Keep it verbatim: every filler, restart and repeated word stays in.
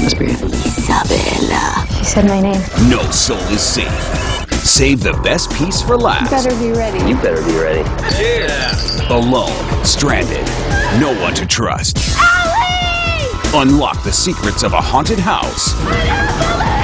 Must be it. Isabella. She said my name. No soul is safe. Save the best piece for last. You better be ready. You better be ready. Cheers! Alone, stranded, no one to trust. Ellie! Unlock the secrets of a haunted house.